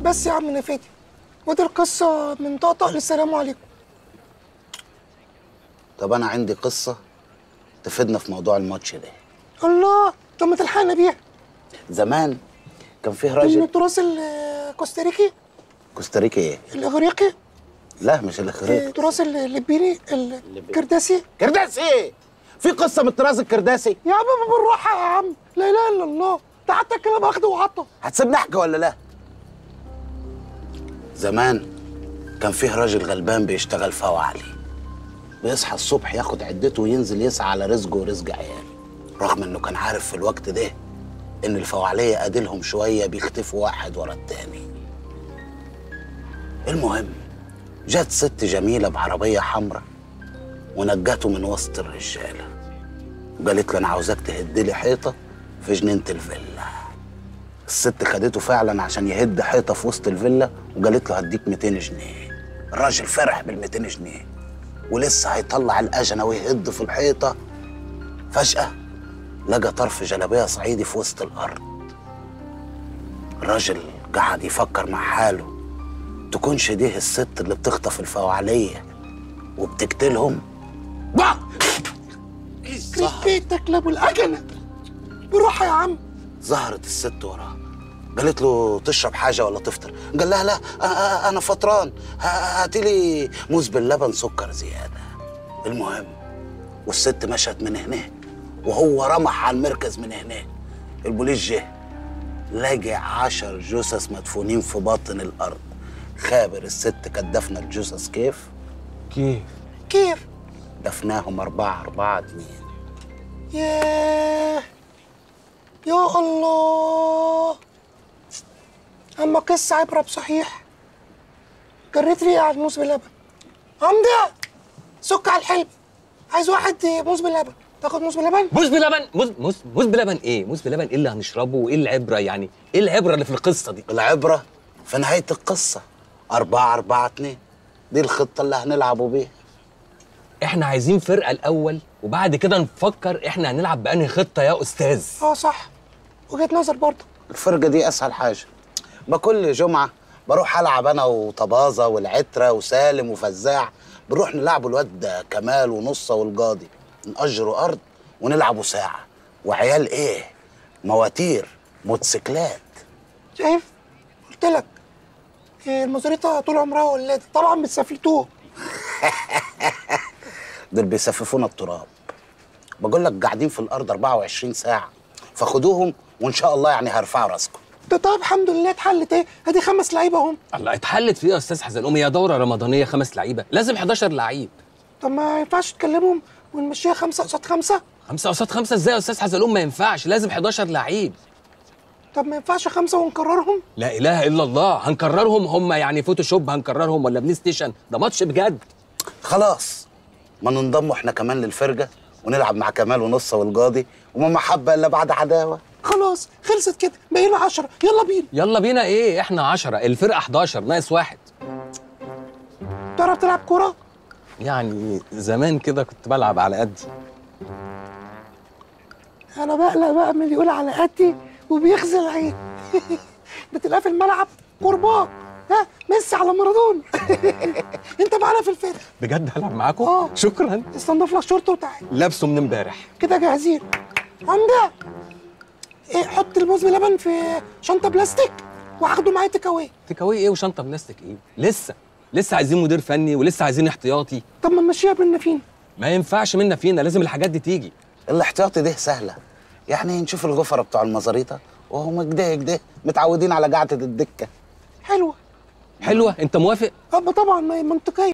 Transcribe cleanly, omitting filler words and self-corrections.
بس يا عم نفادي، ودي القصه من طقطق للسلام عليكم. طب انا عندي قصه تفيدنا في موضوع الماتش ده. الله، طب ما تلحقنا بيها. زمان كان فيه من راجل. التراث الكوستاريكي. كوستاريكا ايه؟ الاغريقي. لا مش الاغريقي. التراث الليبيري الكرداسي. كرداسي ايه؟ في قصه من الطراز الكرداسي؟ يا عم بالراحه يا عم، لا اله الا الله، ده حتى الكلام اخده وعطى. هتسيبني احكي ولا لا؟ زمان كان فيه راجل غلبان بيشتغل فواعلي، بيصحى الصبح ياخد عدته وينزل يسعى على رزقه ورزق عياله، رغم انه كان عارف في الوقت ده ان الفواعليه اديلهم شويه بيختفوا واحد ورا التاني. المهم جت ست جميله بعربيه حمراء ونجته من وسط الرجاله، وقالت له انا عاوزاك تهدلي حيطه في جنينه الفيلا. الست خدته فعلا عشان يهد حيطه في وسط الفيلا، وقالت له هديك 200 جنيه. الراجل فرح بال 200 جنيه ولسه هيطلع الاجنه ويهد في الحيطه، فجاه لقى طرف جلابيه صعيدي في وسط الارض. الراجل قعد يفكر مع حاله، تكونش دي الست اللي بتخطف الفواعليه وبتقتلهم؟ يخرب بيتك لابو الاجنه، بالراحه يا عم. ظهرت الست وراه، قالت له تشرب حاجه ولا تفطر؟ قال لها لا انا فطران، هاتيلي موز باللبن سكر زياده. المهم والست مشت من هنا وهو رمح على المركز من هنا. البوليس جه لقى 10 جثث مدفونين في باطن الارض. خابر الست كانت دفنه الجثث كيف؟ كيف؟ دفناهم 4-4-2. ياه يا الله، اما قصه عبره بصحيح. جريت ريقي على الموز باللبن. عمده سك على الحلم، عايز واحد موز باللبن. تاخد موز باللبن؟ موز بلبن؟ موز بلبن ايه؟ موز بلبن ايه اللي هنشربه وايه العبره يعني؟ ايه العبره اللي في القصه دي؟ العبره في نهايه القصه. 4-4-2 دي الخطه اللي هنلعبوا بيها. احنا عايزين فرقه الاول وبعد كده نفكر احنا هنلعب بانهي خطه يا استاذ. صح، وجهه نظر برضه. الفرقه دي اسهل حاجه، بكل جمعه بروح العب انا وطبازه والعتره وسالم وفزاع، بنروح نلعبوا الواد كمال ونصه والقاضي، نأجروا ارض ونلعبوا ساعه، وعيال ايه؟ مواتير، موتوسيكلات. شايف؟ قلت لك المزاريطه طول عمرها ولاد، طبعا بتسفلتوه. دول بيسففونا التراب. بقول لك قاعدين في الارض 24 ساعه، فخدوهم وان شاء الله يعني هرفعوا راسكم. ده طيب الحمد لله اتحلت ايه؟ ادي 5 لعيبه اهم. الله، اتحلت في ايه يا استاذ حزلقوم؟ هي دوره رمضانيه 5 لعيبه؟ لازم 11 لعيب. طب ما ينفعش تكلمهم ونمشيها 5 قصاد 5؟ 5 قصاد 5 ازاي يا استاذ حزلقوم؟ ما ينفعش، لازم 11 لعيب. طب ما ينفعش 5 ونكررهم؟ لا اله الا الله، هنكررهم؟ هم يعني فوتوشوب هنكررهم ولا بلاي ستيشن؟ ده ماتش بجد. خلاص ما ننضموا احنا كمان للفرقه ونلعب مع كمال ونصه والقاضي، وما محبه الا بعد عداوه. خلاص خلصت كده، بقينا 10، يلا بينا. يلا بينا ايه؟ احنا 10، الفرقه 11 ناقص 1. تعرف تلعب كوره؟ يعني زمان كده كنت بلعب على قدي. انا بقلق بقى من اللي يقول على قدي وبيخزل عين. بتلاقيه في الملعب كرباج، ها ميسي على مارادونا. انت معانا في الفرقه. بجد هلعب معاكم؟ شكرا. استنضف لك شورت وتعالى. لابسه من امبارح. كده جاهزين. عمده ايه، حط الموز بلبن في شنطه بلاستيك وهاخده معايا تيك اواي. تيك اواي ايه وشنطه بلاستيك ايه؟ لسه عايزين مدير فني ولسه عايزين احتياطي. طب ما نمشيها بينا فينا. ما ينفعش منا فينا، لازم الحاجات دي تيجي. الاحتياطي ده سهله، يعني نشوف الغفره بتوع المزاريطه وهم كده متعودين على قعده الدكه. حلوه. انت موافق؟ طبعا، ما هي منطقيه.